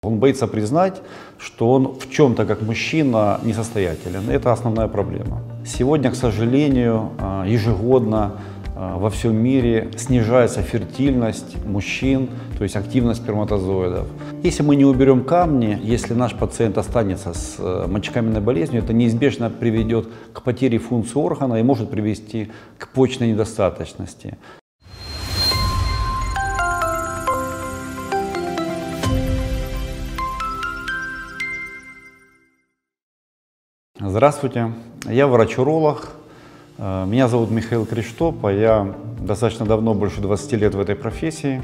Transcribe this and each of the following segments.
Он боится признать, что он в чем-то как мужчина несостоятелен. Это основная проблема. Сегодня, к сожалению, ежегодно во всем мире снижается фертильность мужчин, то есть активность сперматозоидов. Если мы не уберем камни, если наш пациент останется с мочекаменной болезнью, это неизбежно приведет к потере функции органа и может привести к почечной недостаточности. Здравствуйте, я врач-уролог, меня зовут Михаил Криштоп, я достаточно давно, больше 20 лет в этой профессии.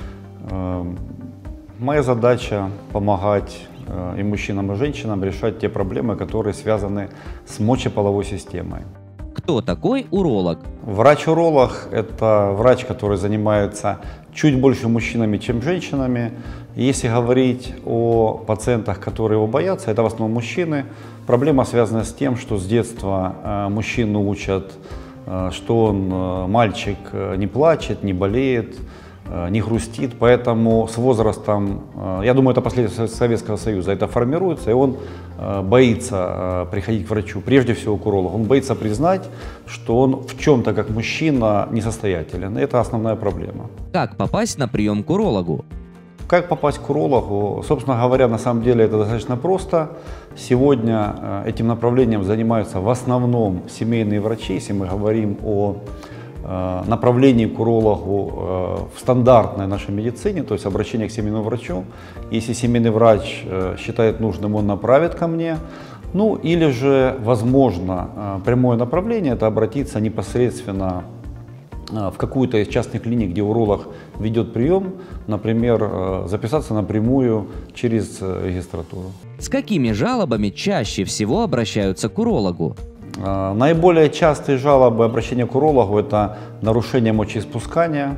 Моя задача помогать и мужчинам, и женщинам решать те проблемы, которые связаны с мочеполовой системой. Кто такой уролог? Врач-уролог – это врач, который занимается чуть больше мужчинами, чем женщинами. Если говорить о пациентах, которые его боятся, это в основном мужчины. Проблема связана с тем, что с детства мужчину учат, что он, мальчик, не плачет, не болеет, не грустит, поэтому с возрастом, я думаю, это последствия Советского Союза, это формируется, и он боится приходить к врачу, прежде всего к урологу. Он боится признать, что он в чем-то как мужчина несостоятелен. Это основная проблема. Как попасть на прием к урологу? Как попасть к урологу? Собственно говоря, на самом деле это достаточно просто. Сегодня этим направлением занимаются в основном семейные врачи, если мы говорим о направлении к урологу в стандартной нашей медицине, то есть обращение к семейному врачу. Если семейный врач считает нужным, он направит ко мне. Ну или же, возможно, прямое направление – это обратиться непосредственно в какую-то из частных клиник, где уролог ведет прием, например, записаться напрямую через регистратуру. С какими жалобами чаще всего обращаются к урологу? Наиболее частые жалобы обращения к урологу – это нарушение мочеиспускания,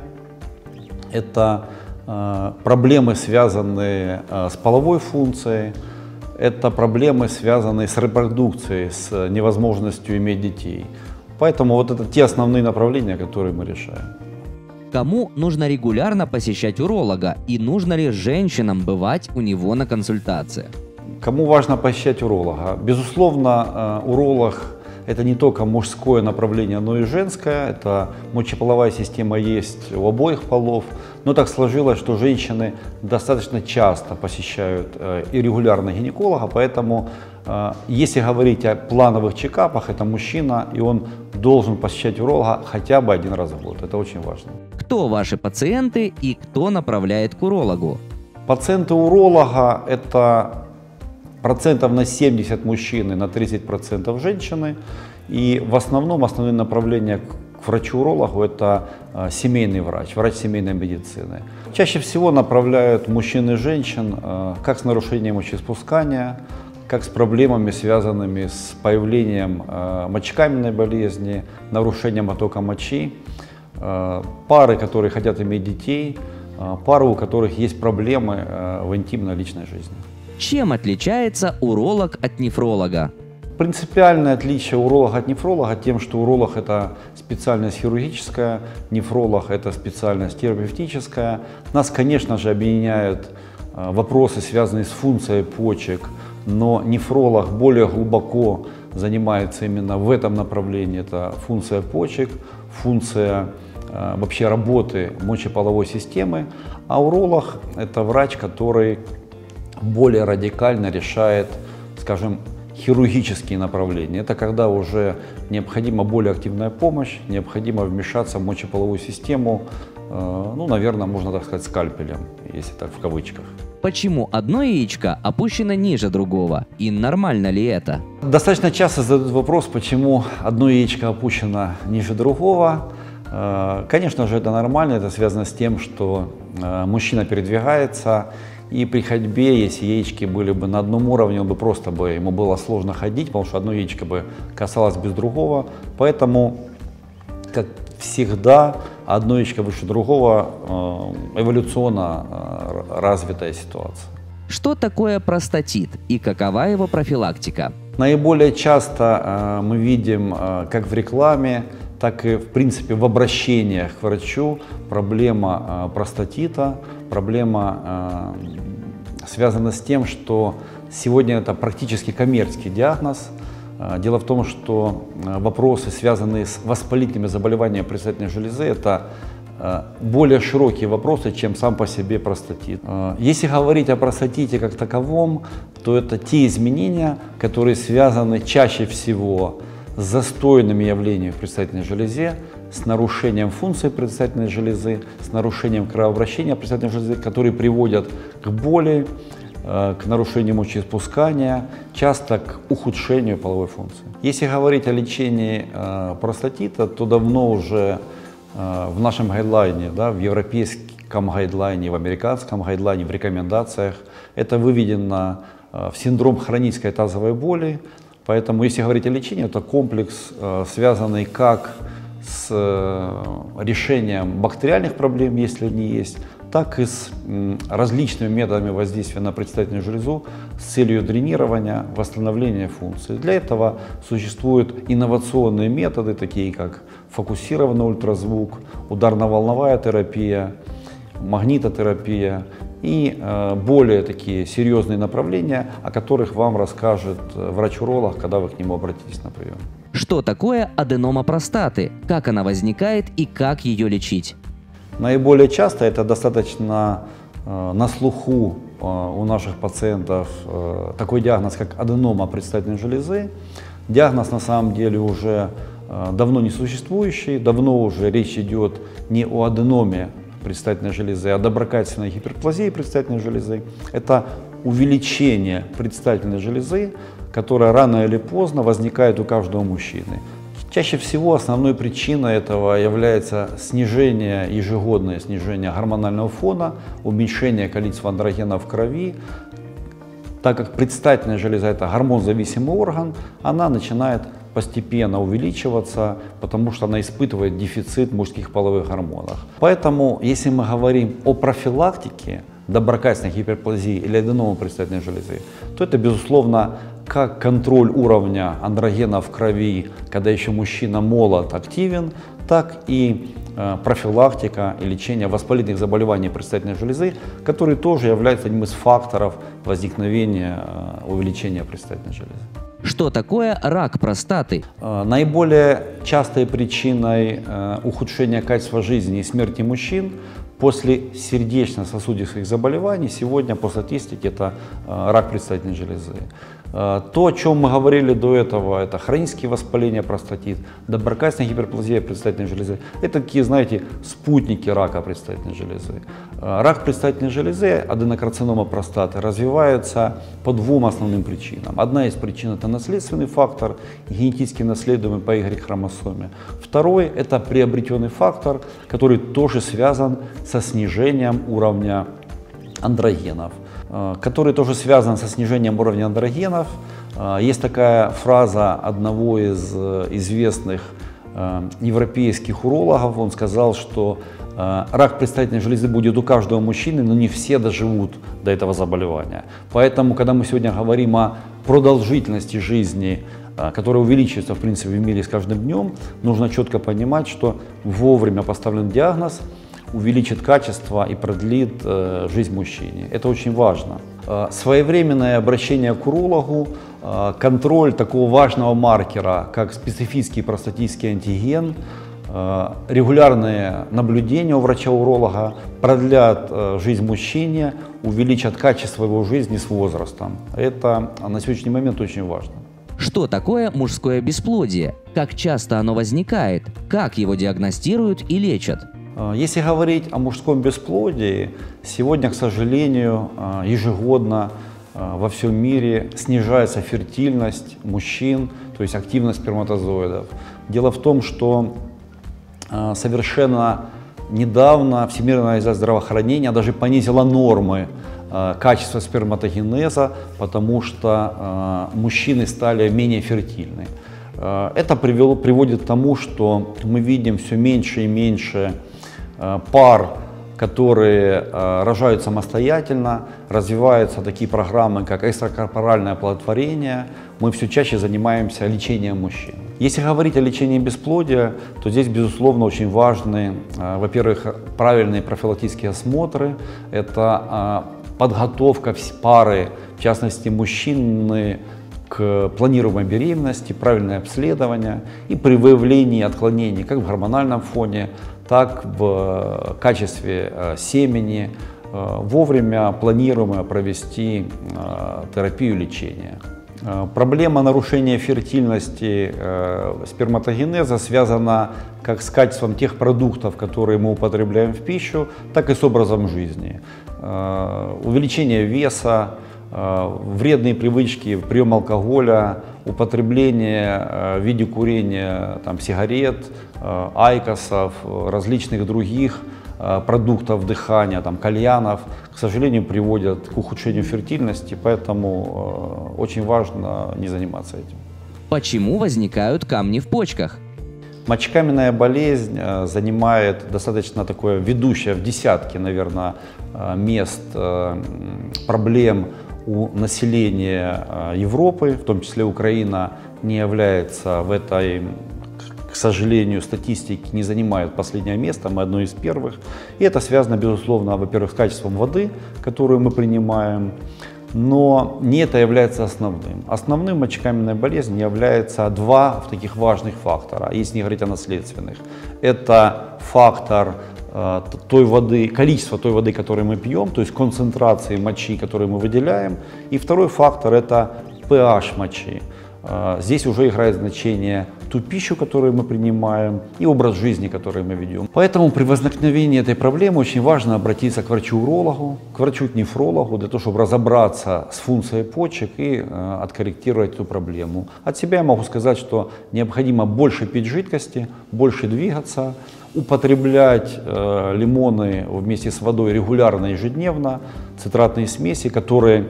это проблемы, связанные с половой функцией, это проблемы, связанные с репродукцией, с невозможностью иметь детей. Поэтому вот это те основные направления, которые мы решаем. Кому нужно регулярно посещать уролога и нужно ли женщинам бывать у него на консультациях? Кому важно посещать уролога? Безусловно, уролог – это не только мужское направление, но и женское. Это мочеполовая система есть у обоих полов. Но так сложилось, что женщины достаточно часто посещают и регулярно гинеколога, поэтому если говорить о плановых чекапах, это мужчина, и он должен посещать уролога хотя бы один раз в год. Это очень важно. Кто ваши пациенты и кто направляет к урологу? Пациенты уролога – это процентов на 70 мужчины, на 30% женщины. И в основном основное направление к врачу-урологу – это семейный врач, врач семейной медицины. Чаще всего направляют мужчин и женщин как с нарушением мочеиспускания, как с проблемами, связанными с появлением мочекаменной болезни, нарушением оттока мочи, пары, которые хотят иметь детей, пары, у которых есть проблемы в интимной личной жизни. Чем отличается уролог от нефролога? Принципиальное отличие уролога от нефролога тем, что уролог – это специальность хирургическая, нефролог – это специальность терапевтическая. Нас, конечно же, объединяют вопросы, связанные с функцией почек, но нефролог более глубоко занимается именно в этом направлении. Это функция почек, функция вообще работы мочеполовой системы, а уролог – это врач, который более радикально решает, скажем, хирургические направления. Это когда уже необходима более активная помощь, необходимо вмешаться в мочеполовую систему, ну, наверное, можно так сказать, скальпелем, если так в кавычках. Почему одно яичко опущено ниже другого? И нормально ли это? Достаточно часто задают вопрос, почему одно яичко опущено ниже другого. Конечно же, это нормально, это связано с тем, что мужчина передвигается, и при ходьбе, если яички были бы на одном уровне, ему было сложно ходить, потому что одно яичко бы касалось без другого. Поэтому, как всегда, одно яичко выше другого, эволюционно развитая ситуация. Что такое простатит и какова его профилактика? Наиболее часто мы видим, как в рекламе, так и в принципе в обращениях к врачу проблема простатита, проблема связано с тем, что сегодня это практически коммерческий диагноз. Дело в том, что вопросы, связанные с воспалительными заболеваниями предстательной железы, это более широкие вопросы, чем сам по себе простатит. Если говорить о простатите как таковом, то это те изменения, которые связаны чаще всего с застойными явлениями в предстательной железе, с нарушением функции предстательной железы, с нарушением кровообращения предстательной железы, которые приводят к боли, к нарушению мочеиспускания, часто к ухудшению половой функции. Если говорить о лечении простатита, то давно уже в нашем гайдлайне, в европейском гайдлайне, в американском гайдлайне, в рекомендациях это выведено в синдром хронической тазовой боли. Поэтому, если говорить о лечении, это комплекс, связанный как с решением бактериальных проблем, если они есть, так и с различными методами воздействия на предстательную железу с целью дренирования, восстановления функции. Для этого существуют инновационные методы, такие как фокусированный ультразвук, ударно-волновая терапия, магнитотерапия и более такие серьезные направления, о которых вам расскажет врач-уролог, когда вы к нему обратитесь на прием. Что такое аденома простаты, как она возникает и как ее лечить? Наиболее часто это достаточно на слуху у наших пациентов такой диагноз, как аденома предстательной железы. Диагноз на самом деле уже давно не существующий, давно уже речь идет не о аденоме предстательной железы, а доброкачественной гиперплазии предстательной железы. Это увеличение предстательной железы, которая рано или поздно возникает у каждого мужчины. Чаще всего основной причиной этого является ежегодное снижение гормонального фона, уменьшение количества андрогенов в крови. Так как предстательная железа – это гормонзависимый орган, она начинает постепенно увеличиваться, потому что она испытывает дефицит мужских половых гормонов. Поэтому, если мы говорим о профилактике доброкачественной гиперплазии или аденомы предстательной железы, то это, безусловно, как контроль уровня андрогена в крови, когда еще мужчина молод, активен, так и профилактика и лечение воспалительных заболеваний предстательной железы, которые тоже являются одним из факторов возникновения увеличения предстательной железы. Что такое рак простаты? Наиболее частой причиной ухудшения качества жизни и смерти мужчин после сердечно-сосудистых заболеваний сегодня по статистике это рак предстательной железы. То, о чем мы говорили до этого, это хронические воспаления, простатит, доброкачественная гиперплазия предстательной железы. Это такие, знаете, спутники рака предстательной железы. Рак предстательной железы, аденокарцинома простаты, развивается по двум основным причинам. Одна из причин – это наследственный фактор, генетически наследуемый по Y-хромосоме. Второй – это приобретенный фактор, который тоже связан со снижением уровня андрогенов, который тоже связан со снижением уровня андрогенов. Есть такая фраза одного из известных европейских урологов. Он сказал, что рак предстательной железы будет у каждого мужчины, но не все доживут до этого заболевания. Поэтому, когда мы сегодня говорим о продолжительности жизни, которая увеличивается, в принципе, в мире с каждым днем, нужно четко понимать, что вовремя поставлен диагноз увеличит качество и продлит жизнь мужчине. Это очень важно. Своевременное обращение к урологу, контроль такого важного маркера, как специфический простатитский антиген, регулярные наблюдения у врача-уролога продлят жизнь мужчине, увеличат качество его жизни с возрастом. Это на сегодняшний момент очень важно. Что такое мужское бесплодие? Как часто оно возникает? Как его диагностируют и лечат? Если говорить о мужском бесплодии, сегодня, к сожалению, ежегодно во всем мире снижается фертильность мужчин, то есть активность сперматозоидов. Дело в том, что совершенно недавно Всемирная организация здравоохранения даже понизила нормы качества сперматогенеза, потому что мужчины стали менее фертильны. Это приводит к тому, что мы видим все меньше и меньше пар, которые рожают самостоятельно, развиваются такие программы, как экстракорпоральное оплодотворение. Мы все чаще занимаемся лечением мужчин. Если говорить о лечении бесплодия, то здесь, безусловно, очень важны, во-первых, правильные профилактические осмотры. Это подготовка пары, в частности мужчины, к планируемой беременности, правильное обследование и при выявлении отклонений как в гормональном фоне, так в качестве семени, вовремя планируемо провести терапию лечения. Проблема нарушения фертильности сперматогенеза связана как с качеством тех продуктов, которые мы употребляем в пищу, так и с образом жизни. Увеличение веса, вредные привычки, прием алкоголя, употребление в виде курения сигарет, айкосов, различных других продуктов дыхания, кальянов, к сожалению, приводят к ухудшению фертильности, поэтому очень важно не заниматься этим. Почему возникают камни в почках? Мочекаменная болезнь занимает достаточно такое ведущее в десятки, наверное, мест проблем у населения Европы, в том числе Украина не является в этой, к сожалению, статистике, не занимает последнее место, мы одно из первых. И это связано, безусловно, во-первых, с качеством воды, которую мы принимаем, но не это является основным. Основным в мочекаменной болезни является два таких важных фактора, если не говорить о наследственных. Это фактор той воды, количество той воды, которую мы пьем, то есть концентрации мочи, которую мы выделяем. И второй фактор – это pH мочи. Здесь уже играет значение ту пищу, которую мы принимаем, и образ жизни, который мы ведем. Поэтому при возникновении этой проблемы очень важно обратиться к врачу-урологу, к врачу-нефрологу, для того, чтобы разобраться с функцией почек и откорректировать эту проблему. От себя я могу сказать, что необходимо больше пить жидкости, больше двигаться, употреблять лимоны вместе с водой регулярно, ежедневно, цитратные смеси, которые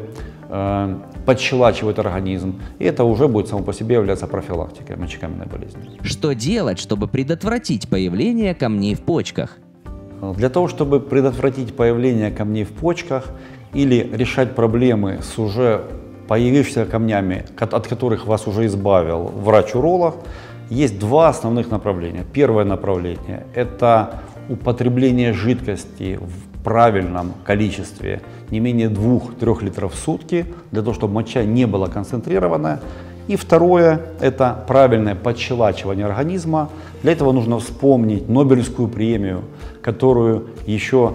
подщелачивают организм, и это уже будет само по себе являться профилактикой мочекаменной болезни. Что делать, чтобы предотвратить появление камней в почках? Для того, чтобы предотвратить появление камней в почках или решать проблемы с уже появившимися камнями, от которых вас уже избавил врач-уролог, есть два основных направления. Первое направление – это употребление жидкости в правильном количестве, не менее 2-3 литров в сутки, для того, чтобы моча не была концентрированная. И второе – это правильное подщелачивание организма. Для этого нужно вспомнить Нобелевскую премию, которую еще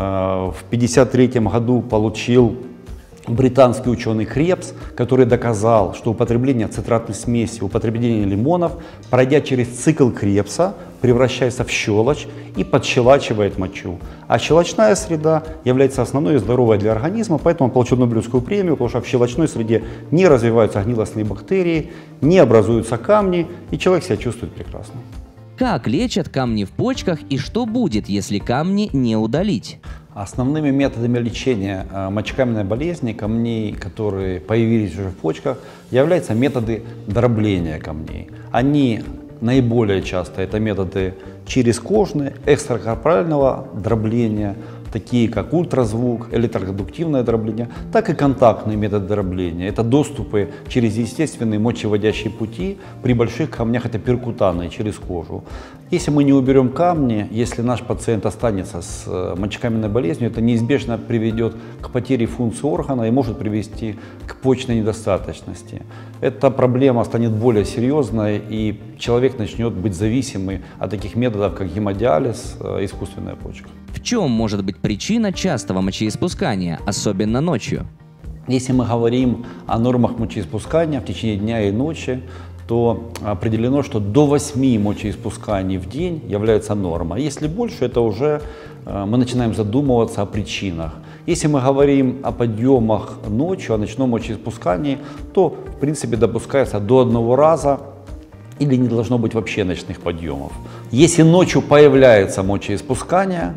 в 1953 году получил британский ученый Крепс, который доказал, что употребление цитратной смеси, употребление лимонов, пройдя через цикл Крепса, превращается в щелочь и подщелачивает мочу. А щелочная среда является основной и здоровой для организма, поэтому он получил Нобелевскую премию, потому что в щелочной среде не развиваются гнилостные бактерии, не образуются камни, и человек себя чувствует прекрасно. Как лечат камни в почках и что будет, если камни не удалить? Основными методами лечения мочекаменной болезни, камней, которые появились уже в почках, являются методы дробления камней. Они наиболее часто это методы черезкожные, экстракорпорального дробления, такие как ультразвук, электрокондуктивное дробление, так и контактные методы дробления. Это доступы через естественные мочевыводящие пути, при больших камнях это перкутанные, через кожу. Если мы не уберем камни, если наш пациент останется с мочекаменной болезнью, это неизбежно приведет к потере функции органа и может привести к почечной недостаточности. Эта проблема станет более серьезной, и человек начнет быть зависимым от таких методов, как гемодиализ, искусственная почка. В чем может быть причина частого мочеиспускания, особенно ночью? Если мы говорим о нормах мочеиспускания в течение дня и ночи, то определено, что до 8 мочеиспусканий в день является норма. Если больше, это уже мы начинаем задумываться о причинах. Если мы говорим о подъемах ночью, о ночном мочеиспускании, то в принципе допускается до 1 раза или не должно быть вообще ночных подъемов. Если ночью появляется мочеиспускание,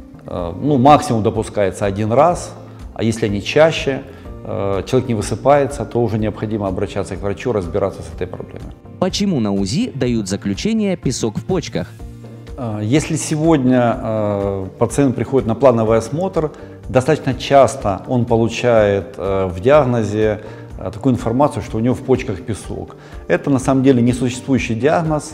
максимум допускается 1 раз, а если они чаще, человек не высыпается, то уже необходимо обращаться к врачу, разбираться с этой проблемой. Почему на УЗИ дают заключение «песок в почках»? Если сегодня пациент приходит на плановый осмотр, достаточно часто он получает в диагнозе такую информацию, что у него в почках песок. Это на самом деле несуществующий диагноз.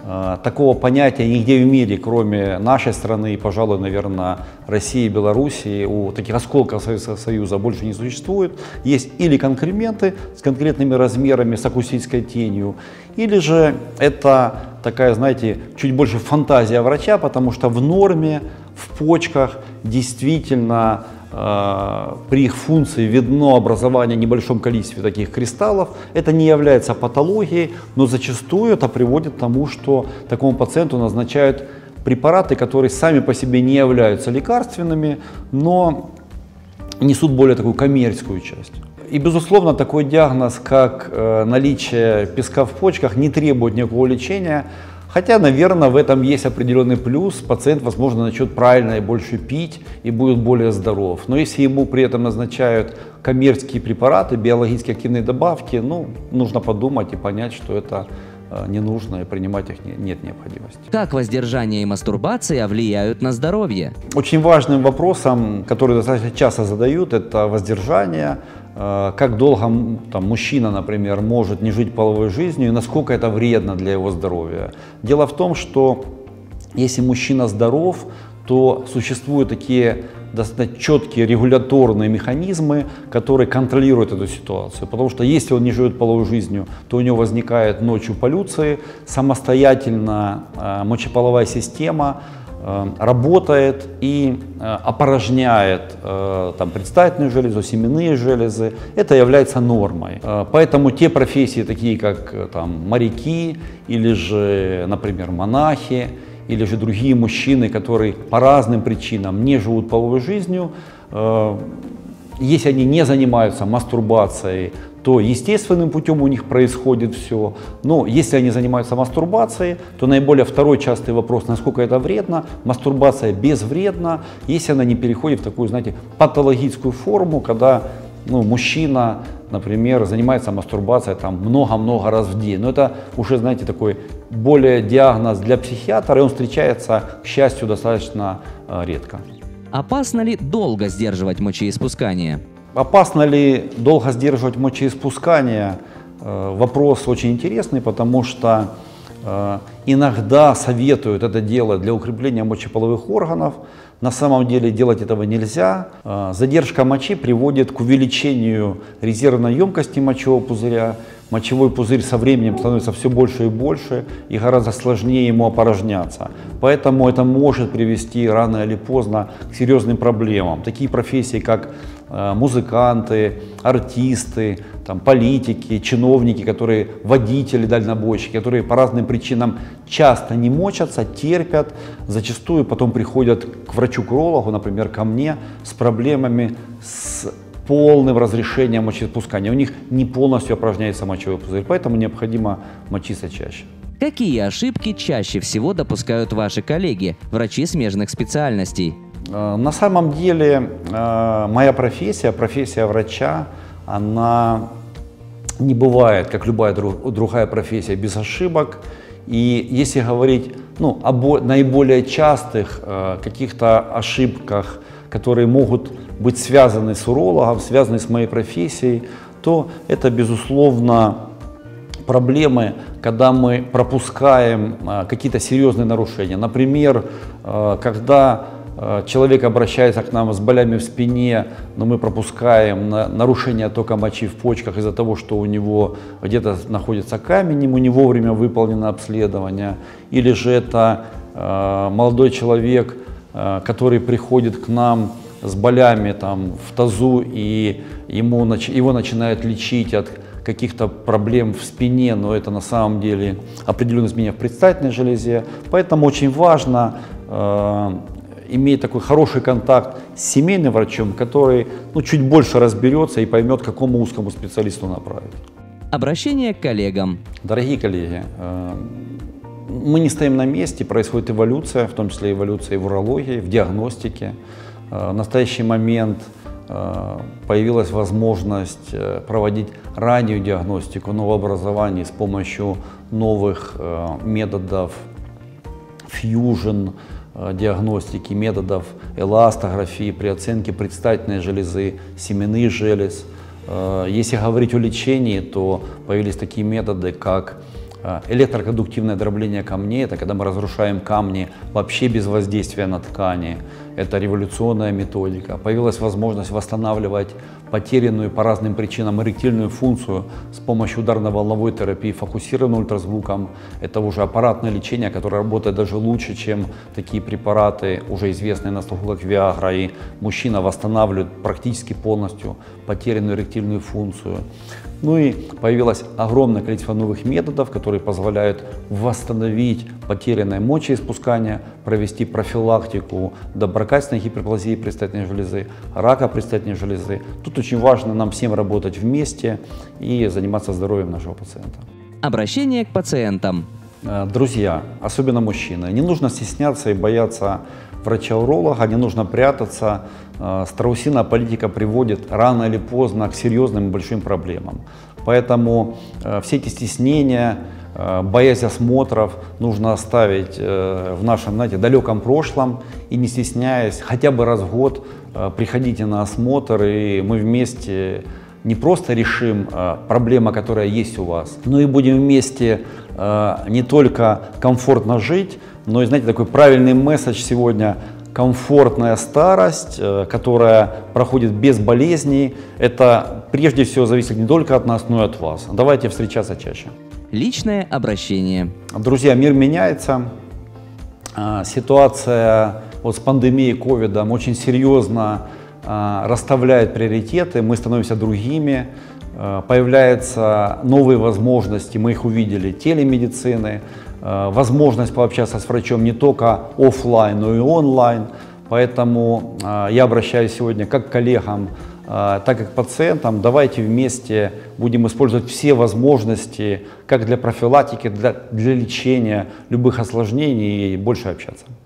Такого понятия нигде в мире, кроме нашей страны и, пожалуй, наверное, России и Белоруссии, у таких осколков Советского Союза больше не существует. Есть или конкременты с конкретными размерами, с акустической тенью, или же это такая, знаете, чуть больше фантазия врача, потому что в норме, в почках действительно при их функции видно образование в небольшом количестве таких кристаллов. Это не является патологией, но зачастую это приводит к тому, что такому пациенту назначают препараты, которые сами по себе не являются лекарственными, но несут более такую коммерческую часть. И, безусловно, такой диагноз, как наличие песка в почках, не требует никакого лечения. Хотя, наверное, в этом есть определенный плюс. Пациент, возможно, начнет правильно и больше пить и будет более здоров. Но если ему при этом назначают коммерческие препараты, биологически активные добавки, ну, нужно подумать и понять, что это не нужно, и принимать их нет необходимости. Как воздержание и мастурбация влияют на здоровье? Очень важным вопросом, который достаточно часто задают, это воздержание. Как долго там, мужчина, например, может не жить половой жизнью и насколько это вредно для его здоровья. Дело в том, что если мужчина здоров, то существуют такие достаточно четкие регуляторные механизмы, которые контролируют эту ситуацию. Потому что если он не живет половой жизнью, то у него возникает ночью полюции, самостоятельно мочеполовая система работает и опорожняет там, предстательную железу, семенные железы. Это является нормой. Поэтому те профессии, такие как там, моряки или же, например, монахи, или же другие мужчины, которые по разным причинам не живут половой жизнью, если они не занимаются мастурбацией, то естественным путем у них происходит все. Но если они занимаются мастурбацией, то наиболее второй частый вопрос, насколько это вредно. Мастурбация безвредна, если она не переходит в такую, знаете, патологическую форму, когда мужчина, например, занимается мастурбацией там много-много раз в день. Но это уже, знаете, такой более диагноз для психиатра, и он встречается, к счастью, достаточно редко. Опасно ли долго сдерживать мочеиспускание? Опасно ли долго сдерживать мочеиспускание? Вопрос очень интересный, потому что иногда советуют это делать для укрепления мочеполовых органов. На самом деле делать этого нельзя. Задержка мочи приводит к увеличению резервной емкости мочевого пузыря. Мочевой пузырь со временем становится все больше и больше, и гораздо сложнее ему опорожняться. Поэтому это может привести рано или поздно к серьезным проблемам. Такие профессии, как музыканты, артисты, там, политики, чиновники, которые водители, дальнобойщики, которые по разным причинам часто не мочатся, терпят, зачастую потом приходят к врачу-урологу, например, ко мне, с проблемами с полным разрешением мочеиспускания. У них не полностью опорожняется мочевой пузырь, поэтому необходимо мочиться чаще. Какие ошибки чаще всего допускают ваши коллеги, врачи смежных специальностей? На самом деле моя профессия врача, она не бывает, как любая другая профессия, без ошибок. И если говорить о наиболее частых каких-то ошибках, которые могут быть связаны с урологом, связаны с моей профессией, то это, безусловно, проблемы, когда мы пропускаем какие-то серьезные нарушения. Например, когда человек обращается к нам с болями в спине, но мы пропускаем нарушение тока мочи в почках из-за того, что у него где-то находится камень, ему не вовремя выполнено обследование. Или же это молодой человек, который приходит к нам с болями там, в тазу, и его начинают лечить от каких-то проблем в спине, но это на самом деле определенное изменение в предстательной железе. Поэтому очень важно иметь такой хороший контакт с семейным врачом, который чуть больше разберется и поймет, к какому узкому специалисту направить. Обращение к коллегам. Дорогие коллеги, мы не стоим на месте, происходит эволюция, в том числе эволюция и в урологии, в диагностике. В настоящий момент появилась возможность проводить раннюю диагностику новообразований с помощью новых методов фьюжн диагностики, методов эластографии при оценке предстательной железы, семенных желез. Если говорить о лечении, то появились такие методы, как Электрокондуктивное дробление камней – это когда мы разрушаем камни вообще без воздействия на ткани. Это революционная методика. Появилась возможность восстанавливать потерянную по разным причинам эректильную функцию с помощью ударно-волновой терапии, фокусированным ультразвуком. Это уже аппаратное лечение, которое работает даже лучше, чем такие препараты, уже известные на слуху, как Виагра. И мужчина восстанавливает практически полностью потерянную эректильную функцию. Ну и появилось огромное количество новых методов, которые позволяют восстановить потерянное мочеиспускание, провести профилактику доброкачественной гиперплазии предстательной железы, рака предстательной железы. Тут очень важно нам всем работать вместе и заниматься здоровьем нашего пациента. Обращение к пациентам. Друзья, особенно мужчины, не нужно стесняться и бояться врача-уролога, не нужно прятаться. Страусиная политика приводит рано или поздно к серьезным и большим проблемам. Поэтому все эти стеснения, боязнь осмотров нужно оставить в нашем, знаете, далеком прошлом и, не стесняясь, хотя бы раз в год приходите на осмотр, и мы вместе не просто решим проблему, которая есть у вас, но и будем вместе не только комфортно жить, но и, знаете, такой правильный месседж сегодня: комфортная старость, которая проходит без болезней. Это прежде всего зависит не только от нас, но и от вас. Давайте встречаться чаще. Личное обращение. Друзья, мир меняется. Ситуация вот с пандемией ковида очень серьезно расставляет приоритеты, мы становимся другими, появляются новые возможности, мы их увидели, телемедицины, возможность пообщаться с врачом не только офлайн, но и онлайн. Поэтому я обращаюсь сегодня как к коллегам, так и к пациентам. Давайте вместе будем использовать все возможности как для профилактики, для лечения любых осложнений и больше общаться.